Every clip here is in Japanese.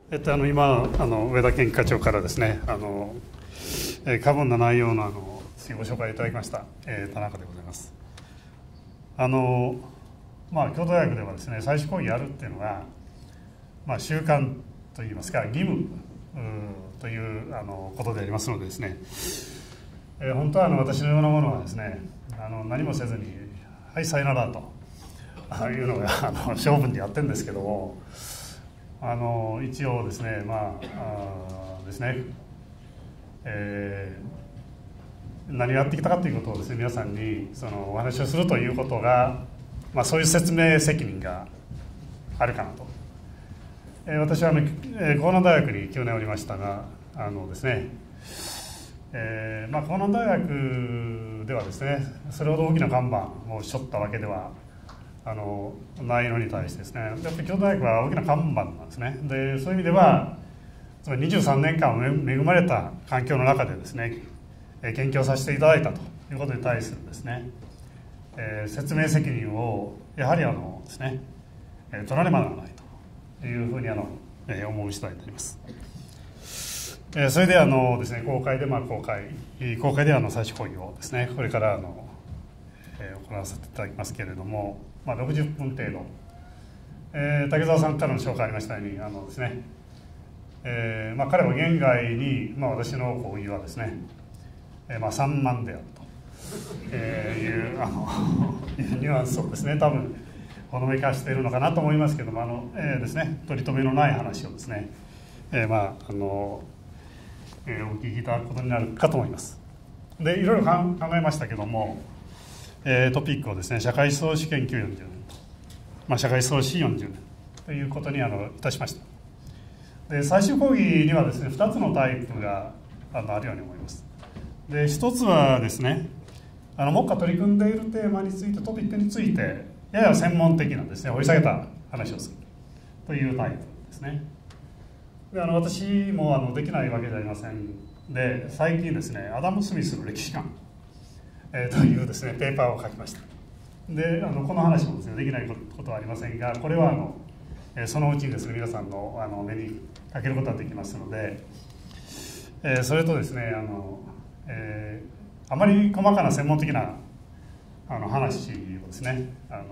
今上田健課長からですね過分な内容のご紹介いただきました、田中でございます。京都大学ではですね採取講義やるっていうのが、習慣といいますか義務ということでありますのでですね、本当は私のようなものはですね何もせずに「はいさよなら」というのが性分でやってるんですけども、一応ですね何をやってきたかということをですね皆さんにお話をするということが、そういう説明責任があるかなと。私は江南大学に9年おりましたがですね、江南大学ではですねそれほど大きな看板をしょったわけではないのに対してですね、やっぱり京都大学は大きな看板なんですね。でそういう意味ではつまり23年間恵まれた環境の中でですね研究をさせていただいたということに対するですね、説明責任をやはりですね取らねばならないというふうに思う次第であります。それでですね公開で採取講義をですねこれから行わせていただきますけれども、60分程度、竹澤さんからの紹介ありましたようにですね、彼は言外に、私の講義はですね、散漫であるというニュアンスをですね多分ほのめかしているのかなと思いますけどもですね取り留めのない話をですねお聞きいただくことになるかと思います。でいろいろ考えましたけども、トピックをですね社会創始研究40年と、社会創始40年ということにいたしました。で最終講義にはですね2つのタイプがあるように思います。で1つはですね目下取り組んでいるテーマについてトピックについてやや専門的なですね掘り下げた話をするというタイプですね。で私もできないわけじゃありませんで最近ですねアダム・スミスの歴史観、というですねペーパーを書きました。でこの話もですねできないことはありませんがこれはそのうちにですね皆さんの目にかけることができますので、それとですねあまり細かな専門的な話をですね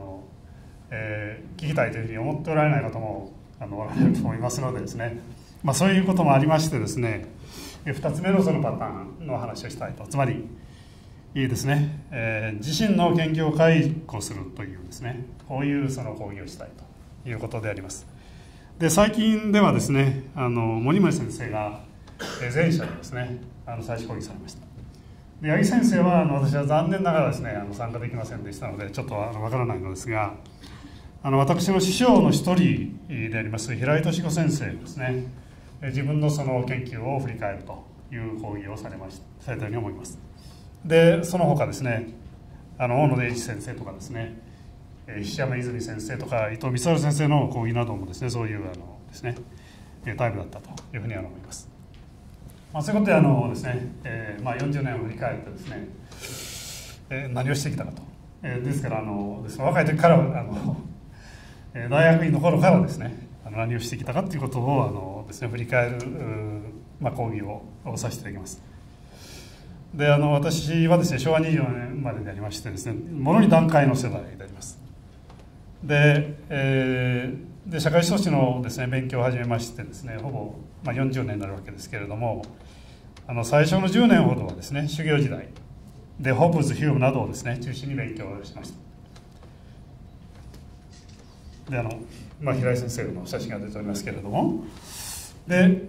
聞きたいというふうに思っておられない方もおられると思いますのでですね、そういうこともありましてですね2つ目のそのパターンの話をしたいと。つまりいいですね、自身の研究を解雇するというですねこういう講義をしたいということであります。で最近ではですね森森先生が前者でですね最初講義されました。で八木先生は私は残念ながらですね参加できませんでしたのでちょっとわからないのですが私の師匠の一人であります平井敏子先生ですね自分の研究を振り返るという講義をされたように思います。でその他ですね大野英二先生とかですね石山泉先生とか伊藤光晴先生の講義などもですねそういうですねタイプだったというふうに思います。そういうことでですね、40年を振り返ってですね、何をしてきたかと、ですからですね若い時から大学院の頃からですね何をしてきたかということをですね振り返る講義をさせていただきます。で私はですね昭和24年生まれでありましてですねものに段階の世代であります。で社会創始のですね勉強を始めましてですねほぼ40年になるわけですけれども最初の10年ほどはですね修行時代でホッブズ・ヒュームなどをですね中心に勉強しました。で平井先生の写真が出ておりますけれどもで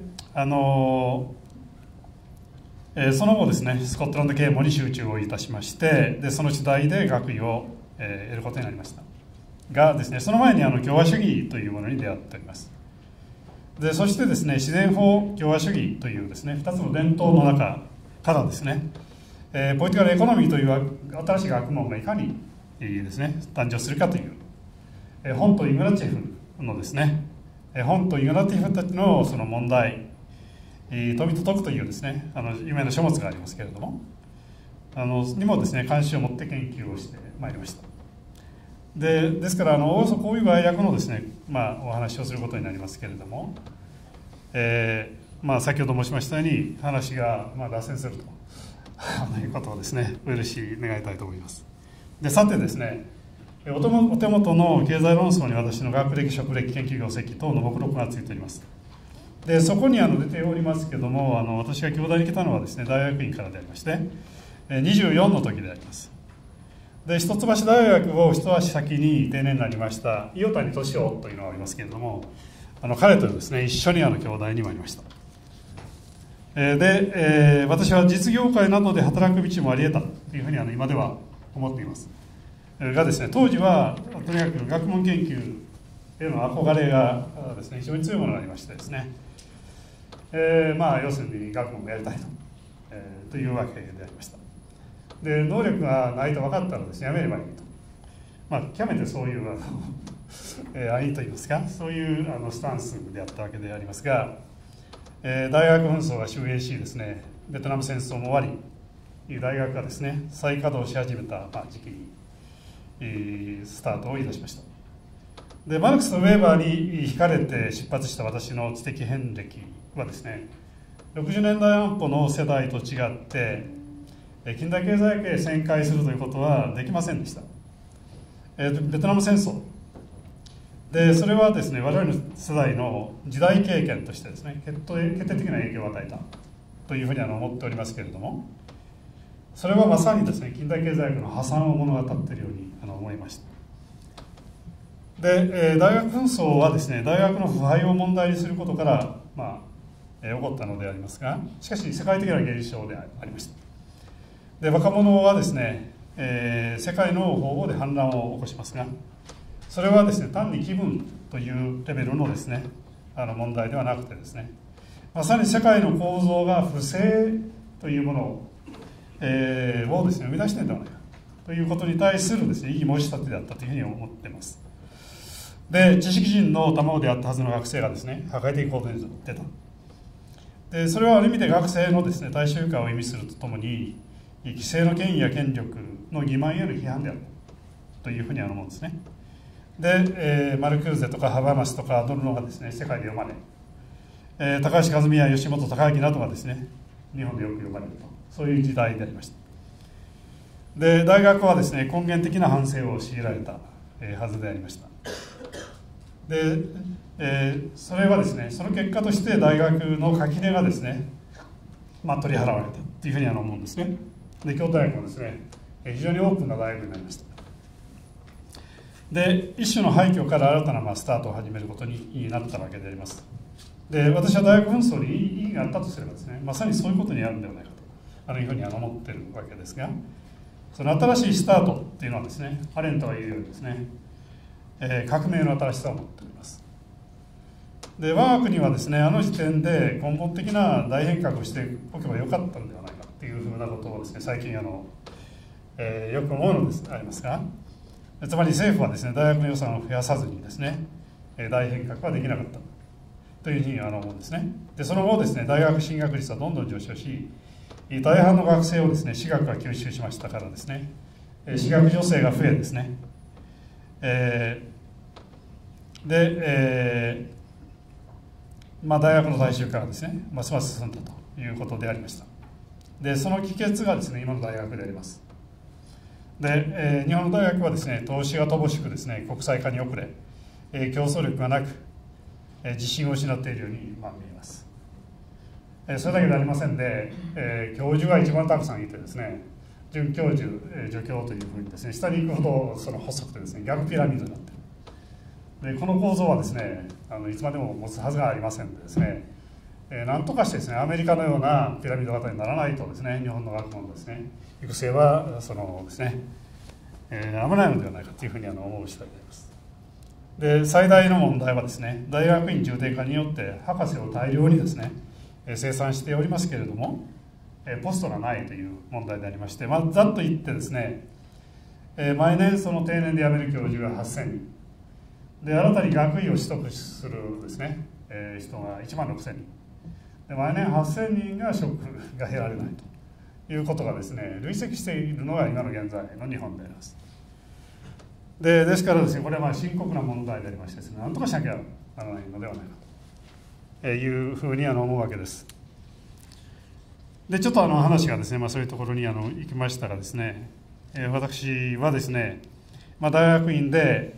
その後ですねスコットランド啓蒙に集中をいたしましてでその次第で学位を得ることになりましたがですねその前に共和主義というものに出会っております。でそしてですね自然法共和主義というですね2つの伝統の中からですねポリティカルエコノミーという新しい学問がいかにですね誕生するかという本とイグナティフのですね本とイグナティフたちのその問題富と徳というですね有名な書物がありますけれどもにもですね関心を持って研究をしてまいりました。ですからおおよそこういう概略のですねお話をすることになりますけれども先ほど申しましたように話が脱線するということをですね、お許し願いたいと思います。でさてですね、お手元の経済論争に私の学歴、職歴、研究業績等の目録がついております。でそこに出ておりますけども、私が京大に来たのはですね、大学院からでありまして、24の時であります。で一橋大学を一足先に定年になりました伊予谷敏夫というのがありますけれども、彼とですね一緒に京大に参りました。で、私は実業界などで働く道もあり得たというふうに今では思っていますがですね、当時はとにかく学問研究への憧れがですね非常に強いものがありましてですね、要するに学問をやりたいというわけでありました。で能力がないと分かったらですね、やめればいいと、極めてそういう愛といいますか、そういうスタンスであったわけでありますが、大学紛争が終焉しですね、ベトナム戦争も終わり、大学がですね再稼働し始めた時期にスタートをいたしました。でマルクスとウェーバーに惹かれて出発した私の知的遍歴はですね、60年代安保の世代と違って近代経済系旋回するということはできませんでした。ベトナム戦争で、それはですね我々の世代の時代経験としてですね決定的な影響を与えたというふうに思っておりますけれども、それはまさにですね近代経済学の破産を物語っているように思いました。で、大学紛争はですね大学の腐敗を問題にすることから起こったのでありますが、しかし世界的な現象でありました。で若者はですね、世界の方々で反乱を起こしますが、それはですね単に気分というレベルのですね問題ではなくてですね、まさに世界の構造が不正というものをですね生み出しているのではないかということに対するですね異議申し立てであったというふうに思っています。で知識人の卵であったはずの学生がですね破壊的行動に出た。でそれはある意味で学生のですね大衆化を意味するとともに既成の権威や権力の欺瞞への批判であるというふうに思うんですね。で、マルクーゼとかハバマスとかアドルノがですね世界で読まれ、高橋和美や吉本隆明などがですね日本でよく読まれると、そういう時代でありました。で大学はですね根源的な反省を強いられた、はずでありました。で、それはですねその結果として大学の垣根がですね、取り払われたというふうに思うんですね。で京都大学もですね非常にオープンな大学になりました。で一種の廃墟から新たなスタートを始めることになったわけであります。で私は大学紛争に意義があったとすればですね、まさにそういうことにあるんではないかというふうに思っているわけですが、その新しいスタートっていうのはですね、アレントが言うようにですね、革命の新しさを持っております。で我が国はですね時点で根本的な大変革をしておけばよかったのではないかというふうなことをですね最近よく思うのですありますが、つまり政府はですね大学の予算を増やさずにですね大変革はできなかったというふうに思うんですね。でその後ですね大学進学率はどんどん上昇し、大半の学生をですね私学が吸収しましたからですね、私学助成が増えですね、大学の大衆化がですねますます進んだということでありました。でその帰結がですね今の大学であります。で、日本の大学はですね投資が乏しくですね国際化に遅れ、競争力がなく、自信を失っているように見えます。それだけではありませんで、教授が一番たくさんいてですね准教授、助教というふうにですね下に行くほどその細くてですね逆ピラミッドになっている。でこの構造はですねいつまでも持つはずがありませんでですね、なんとかしてですねアメリカのようなピラミッド型にならないとですね日本の学問のですね育成はですね、危ないのではないかというふうに思う次第であります。で最大の問題はですね大学院重点化によって博士を大量にですね生産しておりますけれども、ポストがないという問題でありまして、ざっと言ってですね、毎年その定年で辞める教授が8000人で新たに学位を取得するですね、人が1万6000人で毎年8000人が職が減られないということがですね累積しているのが今の現在の日本であります。ですからですねこれは深刻な問題でありましてですね、なんとかしなきゃならないのではないかいうふうに思うわけです。でちょっと話がですね、そういうところに行きましたらですね、私はですね、大学院で、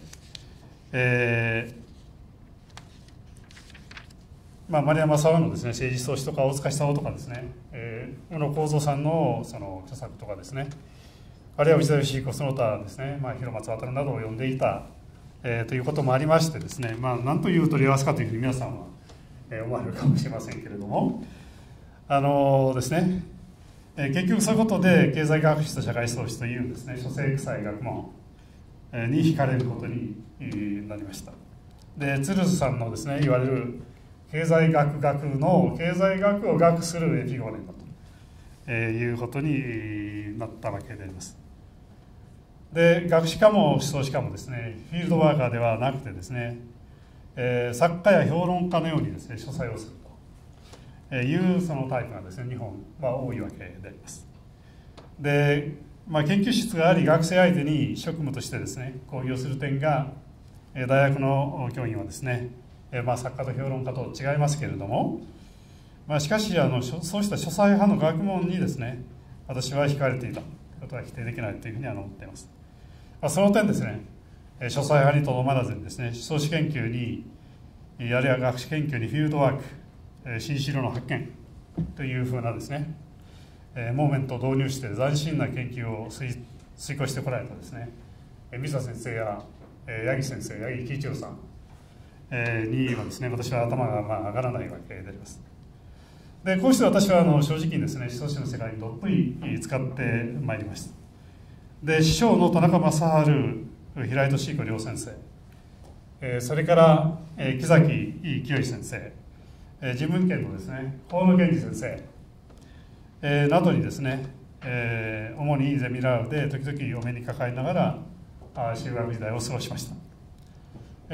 丸山沢のですね、政治創始とか大塚久夫とかですね、宇野幸三さんのその著作とかですね、あるいは内田義彦その他ですね、広松渉などを読んでいた、ということもありましてですね、何という取り合わせかというふうに皆さんは、思われるかもしれませんけれども、ですね、結局そういうことで経済学史と社会創始というですね、諸生臭い学問に惹かれることになりました。で鶴須さんのですね、言われる経済学の経済学を学するエピゴネだということになったわけであります。で学士科も思想史科もですね、フィールドワーカーではなくてですね、作家や評論家のようにですね、書斎をするというそのタイプがですね、日本は多いわけであります。で、研究室があり学生相手に職務としてですね、講義をする点が大学の教員はですね、作家と評論家と違いますけれども、しかしそうした書斎派の学問にですね、私は惹かれていたことは否定できないというふうに思っています。その点ですね、書斎派にとどまらずにですね、思想史研究にあるいは学史研究にフィールドワーク、新資料の発見というふうなですね、モーメントを導入して斬新な研究を遂行してこられたですね、水田先生や八木先生、八木喜一郎さんにはですね、私は頭が上がらないわけであります。でこうして私は正直にですね、思想史の世界にどっぷり使ってまいりました。で師匠の田中正治、平井俊彦両先生、それから木崎清先生、人文系のですね、河野源二先生、などにですね、主にゼミナールで時々お目にかかりながら修学時代を過ごしました。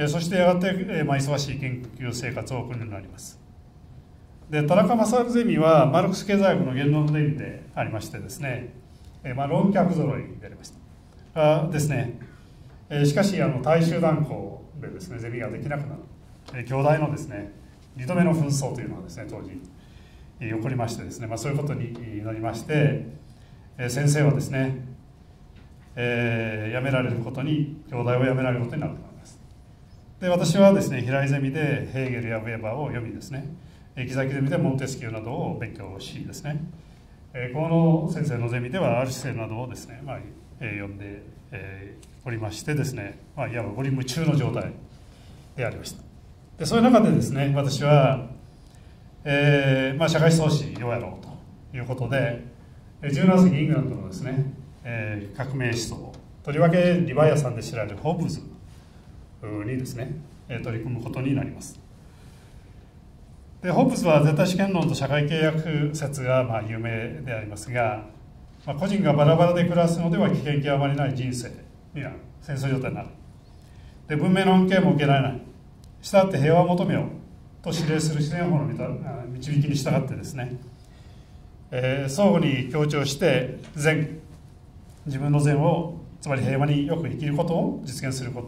そしてやがて、忙しい研究生活を送るようになります。で田中正治ゼミはマルクス経済学の言論のゼミでありましてですね、論客揃いでありましたですね。しかし大衆断行でですね、ゼミができなくなる、兄弟のですね2度目の紛争というのがですね、当時起こりましてですね、そういうことになりまして、先生はですね、辞められることに、兄弟を辞められることになると思います。で私はですね、平井ゼミでヘーゲルやウェーバーを読みですね、木崎ゼミでモンテスキューなどを勉強しですね、河野先生のゼミではアルシセルなどをですね、読んでおりましてですね、いわば五輪夢中の状態でありました。でそういう中でですね、私は、社会創始をやろうということで、17世紀イングランドのですね、革命思想、とりわけリヴァイアさんで知られるホブズにですね、取り組むことになります。でホブズは絶対主権論と社会契約説が有名でありますが、個人がバラバラで暮らすのでは危険極まりない人生になる、戦争状態になる。で文明の恩恵も受けられない。したって平和を求めようと指令する自然法の導きに従ってですね、相互に強調して善、自分の善を、つまり平和によく生きることを実現すること、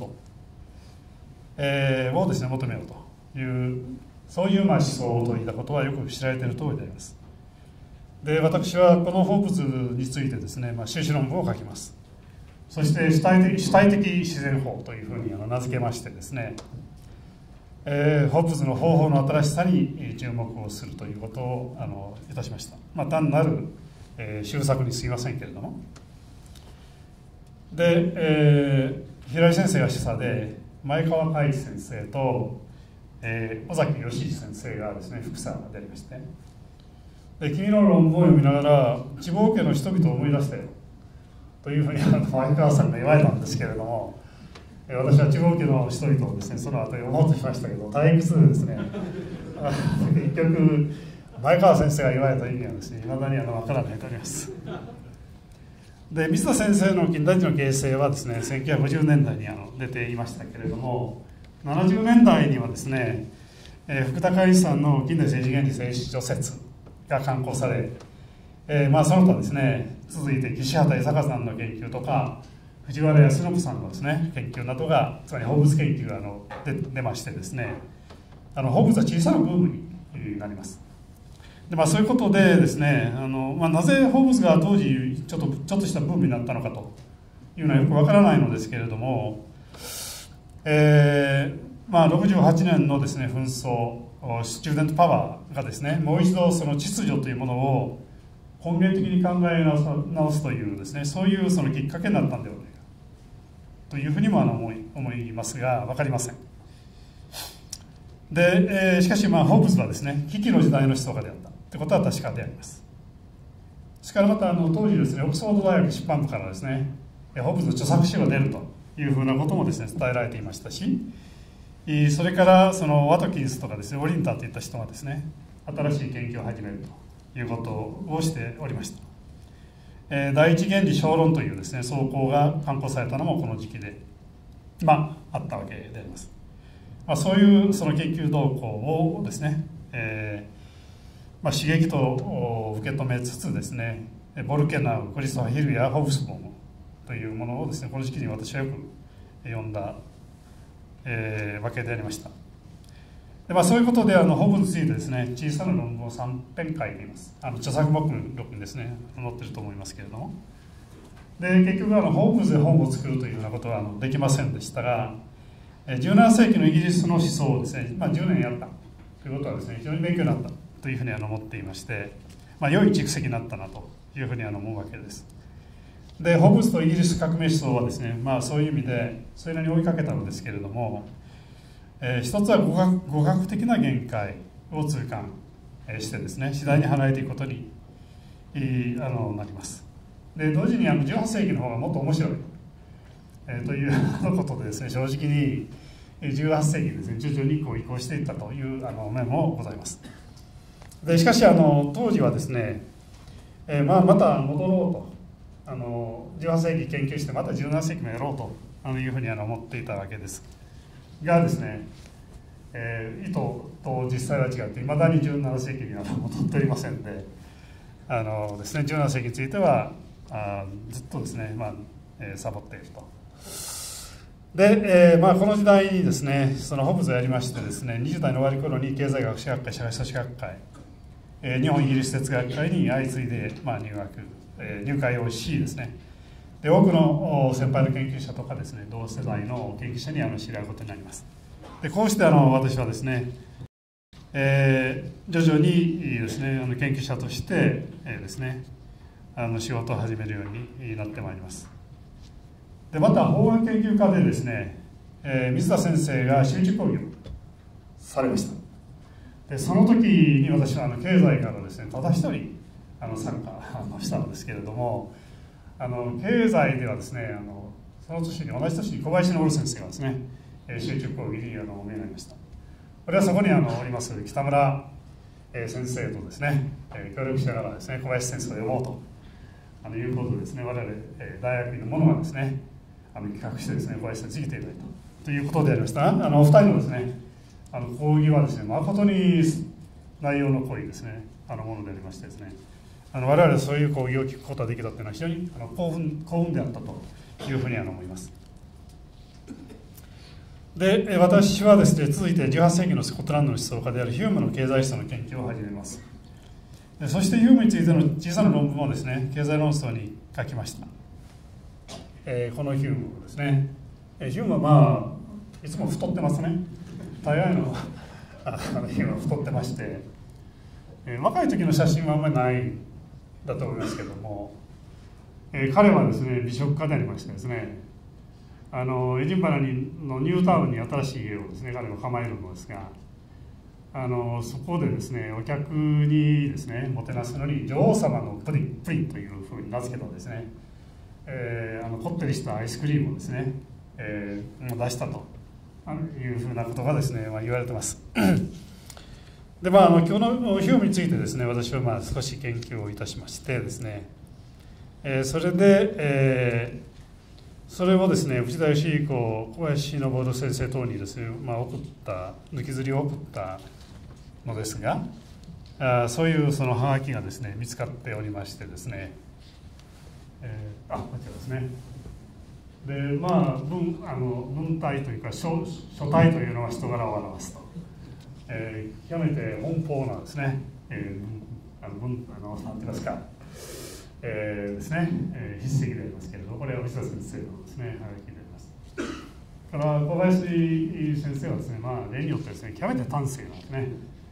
をですね求めようという、そういう思想といったことはよく知られている通りであります。で私はこのホブズについてですね、修士論文を書きます。そして主体的自然法というふうに名付けましてですね、ホブズの方法の新しさに注目をするということをいたしました。単なる、修作にすぎませんけれども、で、平井先生が示唆で、前川海一先生と、尾崎義一先生がですね副査でありまして、で君の論文を読みながら地方家の人々を思い出してというふうに前川さんが言われたんですけれども、私は地方家の人々をですねその後読もうとしましたけど退屈でですね結局前川先生が言われた意味はですね未だに分からないとおります。で水田先生の近代史の形成はですね1950年代に出ていましたけれども、70年代にはですね、福田海一さんの近代政治原理政治序説が刊行され、その他ですね、続いて岸畑伊坂さんの研究とか藤原康信さんのですね研究などが、つまりホブズ研究が出ましてですね、ホブズは小さなブームになります。でそういうことでですね、なぜホームズが当時ちょっとしたブームになったのかというのはよくわからないのですけれども、68年のですね紛争、スチューデントパワーがですね、もう一度その秩序というものを根源的に考え直すというですね、そういうそのきっかけになったんではないかというふうにも思いますが、分かりません。で、しかしホームズはですね、危機の時代の思想家であったということは確かであります。それからまた当時ですね、オックスフォード大学出版部からですね、ホームズの著作集が出るというふうなこともですね伝えられていましたし、それからそのワトキンスとかですね、オリンターといった人がですね、新しい研究を始めるということをしておりました。第一原理小論というですね草稿が刊行されたのもこの時期であったわけであります。そういうその研究動向をですね、刺激と受け止めつつですね、ボルケナウ、クリストファー・ヒルやホブスボムというものをですね、この時期に私はよく読んだ、わけでありました。でそういうことでホームズについてですね、小さな論文を3編書いています。著作目録にですね載ってると思いますけれども、で結局ホームズで本を作るというようなことはできませんでしたが、17世紀のイギリスの思想をですね、10年やったということはですね、非常に勉強になったというふうに思っていまして、良い蓄積になったなというふうに思うわけです。でホームズとイギリス革命思想はですね、そういう意味でそれなりに追いかけたのですけれども、一つは語学的な限界を痛感してですね、次第に離れていくことになります。で同時に18世紀の方がもっと面白い、ということでですね、正直に18世紀にですね徐々に移行していったという面もございます。でしかし当時はですね、また戻ろうと、18世紀研究してまた17世紀もやろうというふうに思っていたわけですがですね、意図と実際は違っていまだに17世紀には戻っておりませんで、ですね、17世紀についてはずっとですね、サボっていると。で、この時代にですね、そのホームズをやりましてですね、20代の終わり頃に経済学史学会、社会組織学会、日本イギリス哲学会に相次いで入会をしですね、で多くの先輩の研究者とかですね、同世代の研究者に知り合うことになります。でこうして私はですね、徐々にですね研究者としてですね仕事を始めるようになってまいります。でまた法学研究家でですね、水田先生が集中講義をされました。でその時に私は経済からですねただ一人参加したんですけれども、経済ではですねその年に同じ年に小林昇先生がですね集中講義にお見えになりました。これはそこにおります北村先生とですね協力しながらですね小林先生を呼ぼうということでですね、我々大学院の者がですね企画してですね小林先生に来ていただいたということでありました。お二人のですね講義はですね誠に内容の濃いですねものでありましてですね、我々そういう講義を聞くことができたというのは非常に幸運であったというふうに思います。で私はですね続いて18世紀のスコットランドの思想家であるヒュームの経済思想の研究を始めます。でそしてヒュームについての小さな論文をですね経済論争に書きました。このヒュームですね、ヒュームはいつも太ってますね。大概のヒュームは太ってまして、若い時の写真はあんまりないんだと思いますけども、彼はですね美食家でありましてですね、エディンバラのニュータウンに新しい家をですね彼は構えるのですが、そこでですねお客にですねもてなすのに女王様のプリンというふうに名付けたですね、こってりしたアイスクリームをですね、出したというふうなことがですね、言われてます。で今日のヒュームについてですね私は少し研究をいたしましてですね、それで、それをですね藤田義彦小林昇先生等にですね、抜きずりを送ったのですが、そういうそのハガキがですね見つかっておりましてですね、こちらですね。で文体というか書体というのは人柄を表すと極めて奔放なですね、なんて言いますか、ですね、筆跡でありますけれど、これは藤田先生のですね、はがきであります。から小林先生はですね、例によってですね、極めて端正なですね、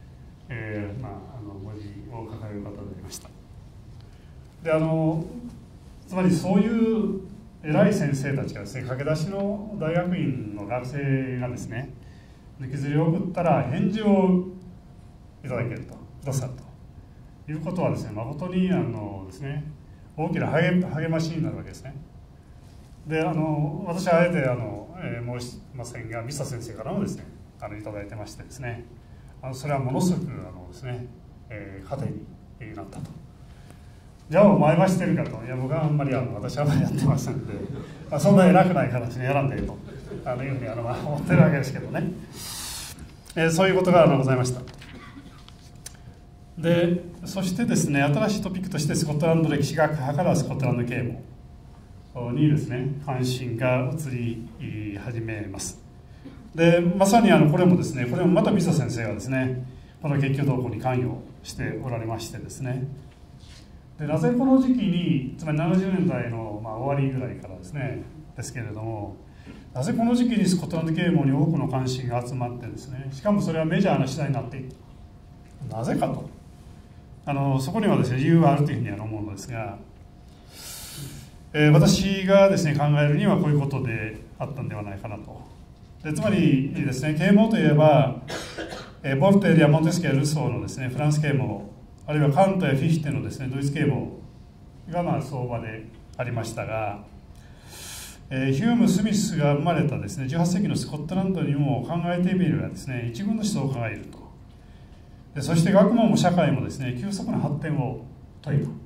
文字を書かれる方でありました。で、つまりそういう偉い先生たちがですね、駆け出しの大学院の学生がですね、抜きずりを送ったら返事をいただけると、くださるということはですね、誠にですね、大きな励ましになるわけですね。で、私はあえて申しませんが、水田先生からもですね、いただいてましてですね、それはものすごくですね、糧になったと。じゃあお前はしてるかと。いや、僕はあんまり私はあんまりやってませんので、そんな偉くない形でやらんでいいというふうに思ってるわけですけどね、そういうことがございました。で、そしてですね、新しいトピックとしてスコットランド歴史学派からスコットランド啓蒙にですね、関心が移り始めます。で、まさにこれもですね、これもまた水田先生がですね、この研究動向に関与しておられましてですね、で、なぜこの時期に、つまり70年代の終わりぐらいからですね、ですけれども、なぜこの時期にスコットランド啓蒙に多くの関心が集まってですね、しかもそれはメジャーな次第になっていった。なぜかと。そこにはですね、理由があるというふうに思うのですが、私がですね、考えるにはこういうことであったんではないかなと。で、つまりですね、啓蒙といえば、ボルテールやモンテスキュやルソーのですね、フランス啓蒙、あるいはカントやフィヒテのですね、ドイツ啓蒙が相場でありましたが、ヒューム・スミスが生まれたですね、18世紀のスコットランドにも考えてみればですね、一軍の思想を考えると。で、そして学問も社会もですね、急速な発展を遂げた。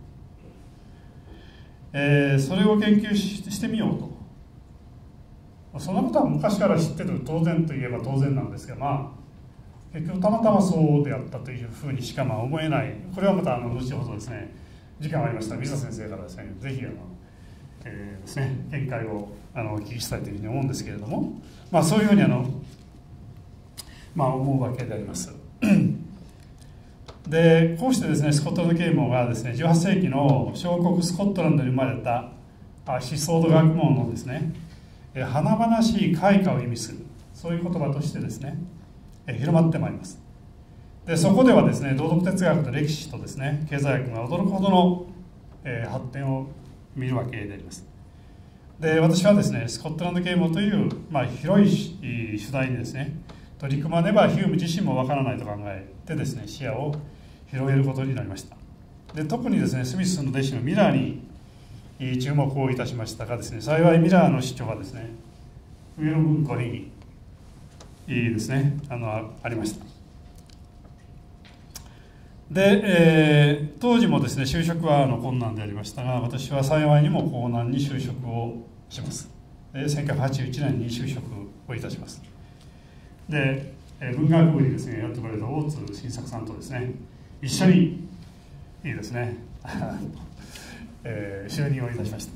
それを研究してみようと。そんなことは昔から知ってて当然といえば当然なんですが、結局たまたまそうであったというふうにしか思えない。これはまた後ほどですね、時間がありましたら水田先生からですね、ぜひですね、見解をお聞きしたいというふうに思うんですけれども、そういうふうに思うわけであります。で、こうしてですね、スコットランド啓蒙がですね、18世紀の小国スコットランドに生まれた思想と学問のですね、華々しい開花を意味する、そういう言葉としてですね、広まってまいります。で、そこではですね、道徳哲学と歴史とですね、経済学が驚くほどの、発展を見るわけであります。で、私はですね、スコットランド啓蒙という、広い主題にですね、取り組まねばヒューム自身もわからないと考えてですね、視野を広げることになりました。で、特にですね、スミスの弟子のミラーに注目をいたしましたがですね、幸いミラーの主張はですね、上の文庫にですね、ありました。で、当時もですね、就職は困難でありましたが、私は幸いにも困難に就職をします。1981年に就職をいたします。で、文学部にですね、やってこられた大津晋作さんとですね、一緒にいいですね、就任をいたしました。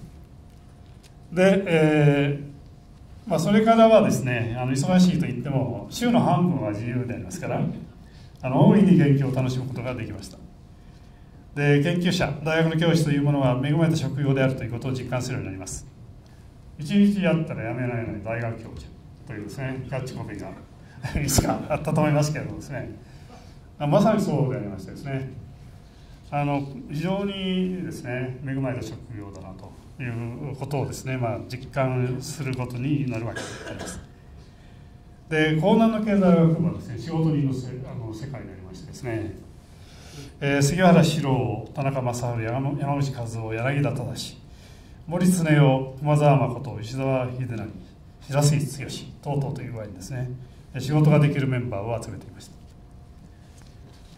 で、それからはですね、忙しいといっても週の半分は自由でありますから、大いに研究を楽しむことができました。で、研究者、大学の教師というものは恵まれた職業であるということを実感するようになります。一日やったら辞めないのに大学教授というですね、キャッチコピーがいつかあったと思いますけれどもですね、まさにそうでありましてですね、非常にですね、恵まれた職業だなということをですね、実感することになるわけであります。で、江南の経済学部はですね、仕事人の世界でありましてですね、杉原四郎、田中正治、山口和夫、柳田正、森恒夫、熊沢誠、石澤秀成、白杉剛等々という具合にですね、仕事ができるメンバーを集めていました。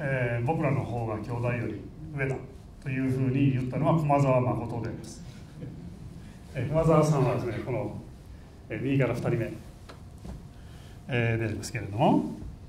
僕らの方が兄弟より上だというふうに言ったのは熊沢誠であります。熊沢さんはですね、この右から2人目でありますけれども、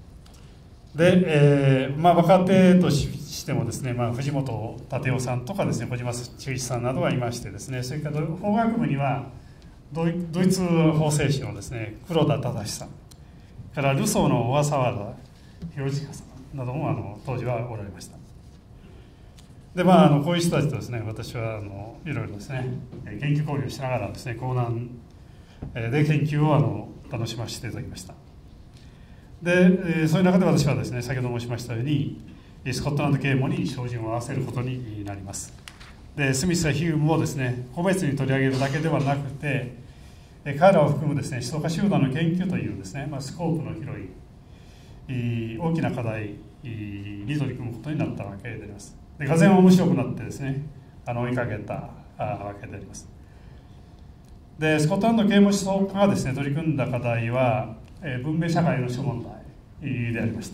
で、若手としてもですね、藤本立夫さんとかですね、小島忠一さんなどがいましてですね、それから法学部にはドイツ法政史のですね、黒田忠さんからルソーの小笠原広近さんなども当時はおられました。でこういう人たちとですね、私はいろいろですね研究交流をしながらですね、江南で研究を楽しませていただきました。でそういう中で私はですね、先ほど申しましたようにスコットランド啓蒙に照準を合わせることになります。でスミスやヒュームをですね個別に取り上げるだけではなくて、彼らを含むですね思想家集団の研究というですね、スコープの広い大きな課題に取り組むことになったわけであります。でがぜん面白くなってですね追いかけたわけであります。でスコットランド啓蒙思想家がですね取り組んだ課題は、文明社会の諸問題でありました。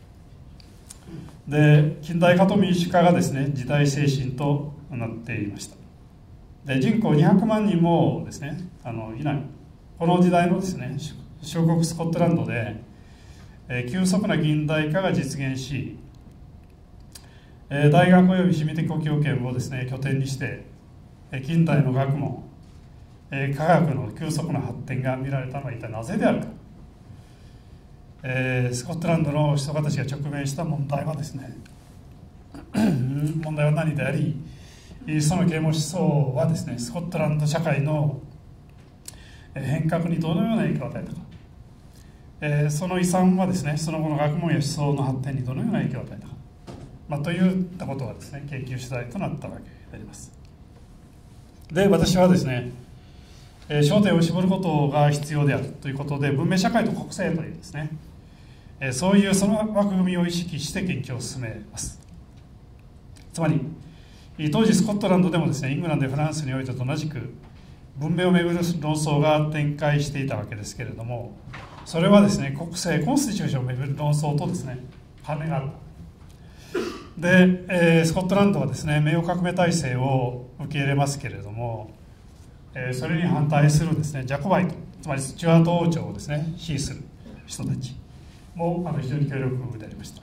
で近代化と民主化がですね時代精神となっていました。で人口200万人もですねいないこの時代のですね小国スコットランドで、急速な近代化が実現し、大学及び市民的公共圏をですね拠点にして近代の学問、科学の急速な発展が見られたのは一体なぜであるか。スコットランドの人たちが直面した問題はですね問題は何であり、その啓蒙思想はですねスコットランド社会の変革にどのような影響を与えたか、その遺産はですねその後の学問や思想の発展にどのような影響を与えたか、といったことがですね研究主題となったわけであります。で私はですね焦点を絞ることが必要であるということで、文明社会と国政というですねそういうその枠組みを意識して研究を進めます。つまり当時スコットランドでもですねイングランドやフランスにおいてと同じく文明をめぐる論争が展開していたわけですけれども、それはですね国政コンスティチューションをめぐる論争とですね関連がある。で、スコットランドはですね名誉革命体制を受け入れますけれども、それに反対するですねジャコバイト、つまりスチュアート王朝をですね支持する人たちも非常に協力でありました。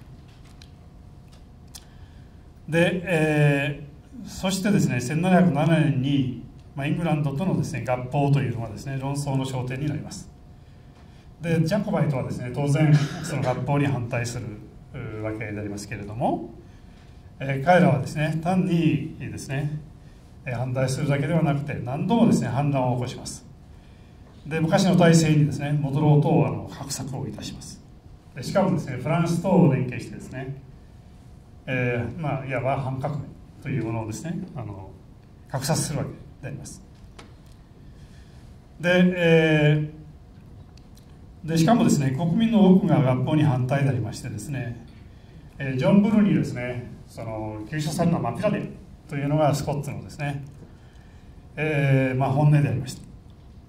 で、そしてですね1707年に、イングランドとのですね合併というのはですね論争の焦点になります。でジャコバイトはですね当然その合併に反対するわけでありますけれども、彼らはですね単にですね反対するだけではなくて何度もですね反乱を起こします。で昔の体制にですね戻ろうと画策をいたします。でしかもですねフランスと連携してですね、いわば反革命というものをですね画策するわけであります。でしかもですね国民の多くが合併に反対でありましてですね、ジョン・ブルにですね急所されるのはマピラデというのがスコッツのですね、本音でありました。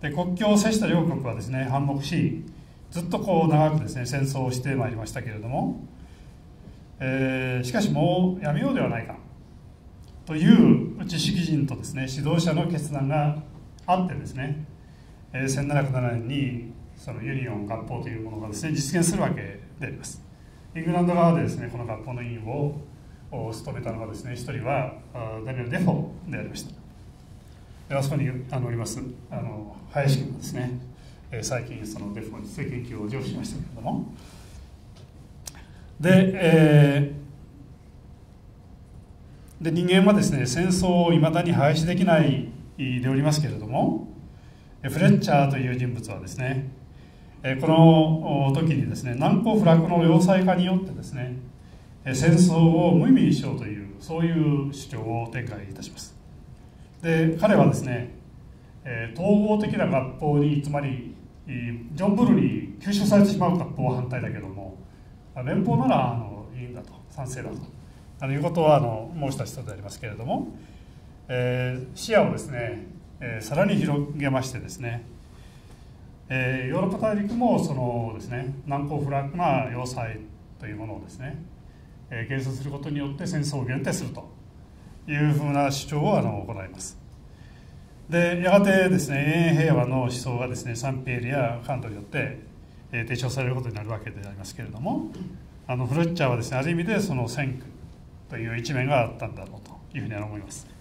で国境を接した両国はですね反目し、ずっと長くですね戦争をしてまいりましたけれども、しかしもうやめようではないかという知識人とですね指導者の決断があってですね、1707年にそのユニオン合併というものがですね実現するわけであります。イングランド側でですねこの合併の委員を務めたのがですね一人はダニエル・デフォーでありました。あそこにおります林君がですね最近そのデフォーについて研究を上しましたけれども、で人間はですね戦争をいまだに廃止できないでおりますけれども、フレッチャーという人物はですねこの時にですね難攻不落の要塞化によってですね戦争を無意味にしようというそういう主張を展開いたします。で彼はですね統合的な合併に、つまりジョン・ブルに吸収されてしまう合併は反対だけども連邦ならいいんだと、賛成だということは申した人でありますけれども、視野をですねさらに広げましてですねヨーロッパ大陸もそのですね難攻不落な要塞というものをですね建設することによって戦争を限定するというふうな主張を行います。でやがてですね永遠平和の思想がですねサンピエールやカントによって提唱されることになるわけでありますけれども、フレッチャーはですねある意味でその先駆という一面があったんだろうというふうに思います。